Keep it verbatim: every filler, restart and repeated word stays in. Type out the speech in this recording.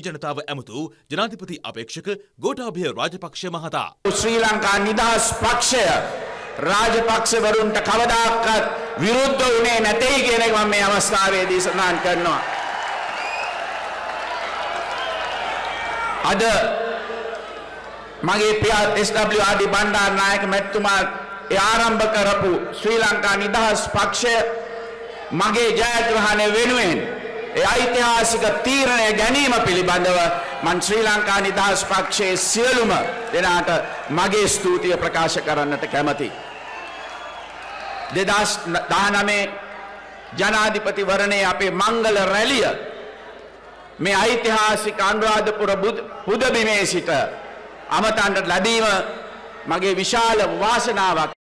ජනතාව ඇමතු ජනාධිපති අපේක්ෂක ගෝඨාභය රාජපක්ෂ මහතා. ශ්‍රී ලංකා නිදහස් පක්ෂය රාජපක්ෂවරුන්ට කවදාකවත් විරුද්ධ වුණේ නැtei කියන එක මම මේ අවස්ථාවේදී සඳහන් කරනවා. අද මගේ පියා S W R D Bandaranaike මැතිතුමා ඒ ආරම්භ කරපු ශ්‍රී ලංකා නිදහස් පක්ෂය මගේ ජයග්‍රහණය වෙනුවෙන් ඒ ඓතිහාසික තීරණය ගැනීම පිළිබඳව මන් ශ්‍රී ලංකා නිදහස් පක්ෂයේ සියලුම දෙනාට මගේ ස්තුතිය ප්‍රකාශ කරන්නට කැමැතියි. දෙදහස් දහනවය ජනාධිපතිවරණයේ අපේ මංගල රැළිය මේ ඓතිහාසික අනුරාධපුර පුදබිමේ සිට අමතන්නට ලැබීම මගේ විශාල වාසනාවක්.